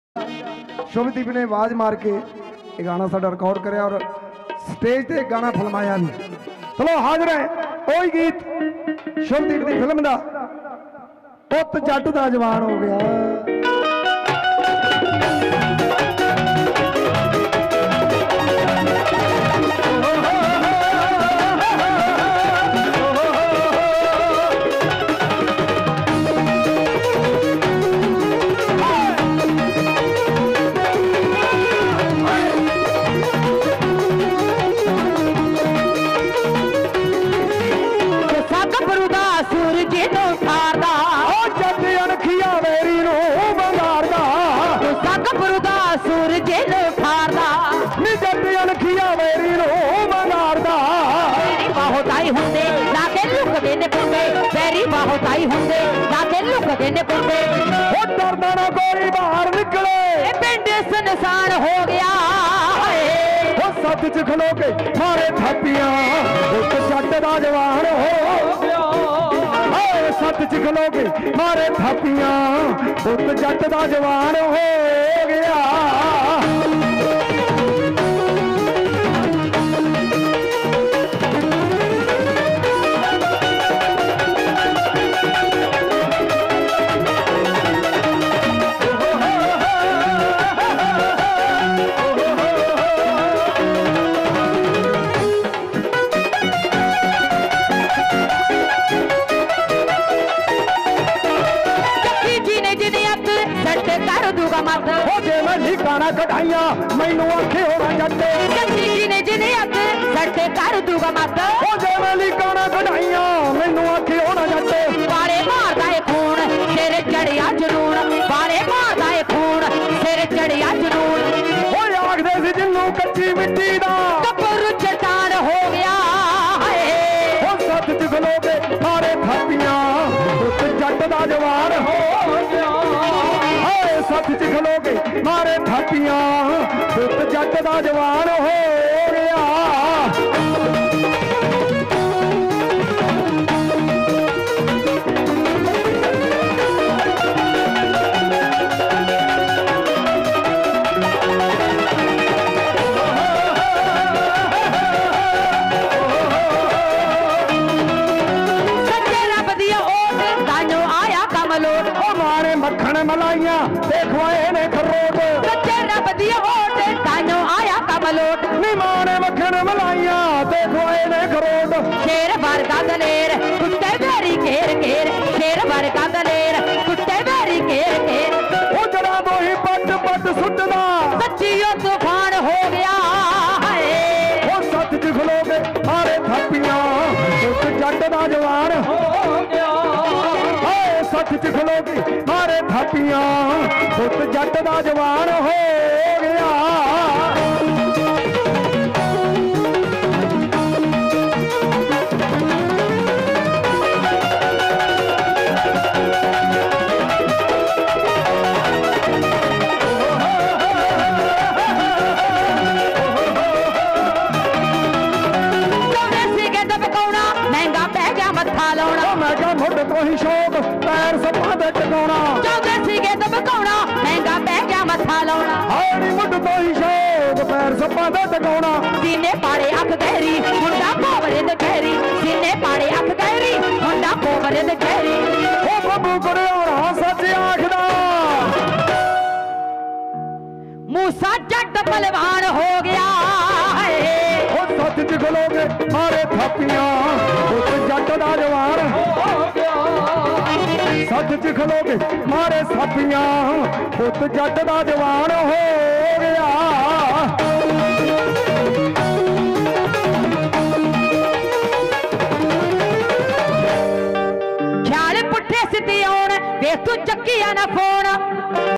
शुभदीप ने आवाज मार के ये गाना साडा रिकॉर्ड कराया और स्टेज ते गाना फिल्माया भी। चलो हाजिर है वही गीत शुभदीप की फिल्म का पुत जट दा जवान हो गया। हो गया सत च खलो के मारे थापियां जट दा जवान हो गया। सत च खलो के मारे थापियां जट दा जवान हो गया। गाना कढ़ाइया मैनू आखे होना जट जी ने जिन्हें अग सटे कर दूंगा मत हो जे गाना कढ़ाइया मैनू आखे होना जट बारे मारदा है खून सिर चढ़िया जनून बारे मारदा है खून सिर चढ़िया जनून हो आखदे सी जिन्नू कच्ची मिट्टी दा कब्र चट्टान हो गया हो सत च खलो के मारे थापियां जट दा जवान हो गया। सत च खलो के मारे थापियां जट दा जवान हो गया। मक्खन मलाइया देखवाए ने खरोट सच्चे रब दी ओट तानो आया कमलोट निमाने मक्खन मलाइया देखवाए ने खरोट शेर वर्गा दलेर कुत्ते बेरी घेर घेर शेर वर्गा दलेर कुत्ते बेरी घेर घेर वो जरा दो ही पट पट सुटदा सच्चियो तूफान हो गया वो सत च खलोगे मारे थापियां जट दा जवान हो गया। सत च खलोगे मारे थापियां जट दा जवान हो गया। महंगा पै गया मत्था लाउना मैं क्या मुड तो ही शौक पैर सपा दे टकाउना चौदह सीगे तो बकाउना महंगा पै गया मत्था लाउना हाड़ी मुड तो ही शौक पैर सपा दे टकाउना सीने पाड़े अख गहरी मुंडा कोवरे दे गहरी सीने पाड़े अख गहरी मुंडा कोवरे दे गहरी ओ बब्बू करे और सच आखदा मूसा जट पहलवान हो गया ओ सच च खलोगे मारे थापियां जट दा जवान हो गया। सच च खलोगे मारे थापियां जट दा जवान हो गया। ख्याल पुट्ठे सिद्धे आउण वे तू चक्किया ना फोन